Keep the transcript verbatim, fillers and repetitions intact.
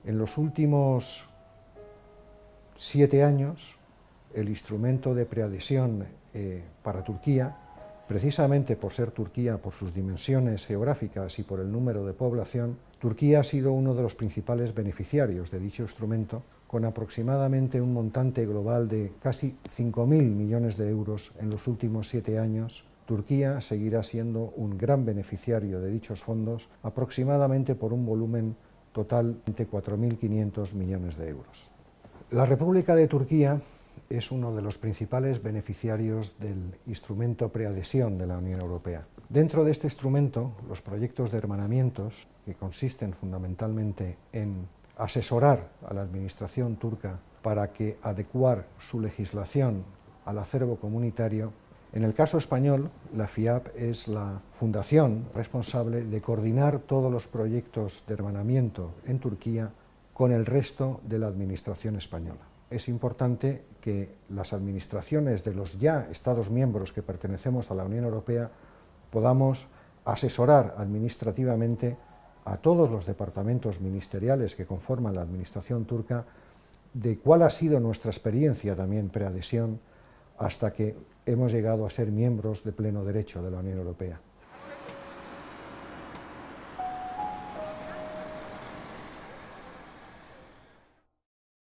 En los últimos siete años, el instrumento de preadhesión eh, para Turquía, precisamente por ser Turquía, por sus dimensiones geográficas y por el número de población, Turquía ha sido uno de los principales beneficiarios de dicho instrumento, con aproximadamente un montante global de casi cinco mil millones de euros en los últimos siete años. Turquía seguirá siendo un gran beneficiario de dichos fondos, aproximadamente por un volumen total de cuatro mil quinientos millones de euros. La República de Turquía es uno de los principales beneficiarios del instrumento preadhesión de la Unión Europea. Dentro de este instrumento, los proyectos de hermanamientos, que consisten fundamentalmente en asesorar a la administración turca para que adecuar su legislación al acervo comunitario. En el caso español, la FIAP es la fundación responsable de coordinar todos los proyectos de hermanamiento en Turquía con el resto de la administración española. Es importante que las administraciones de los ya Estados miembros que pertenecemos a la Unión Europea podamos asesorar administrativamente a todos los departamentos ministeriales que conforman la administración turca de cuál ha sido nuestra experiencia también preadhesión hasta que hemos llegado a ser miembros de pleno derecho de la Unión Europea.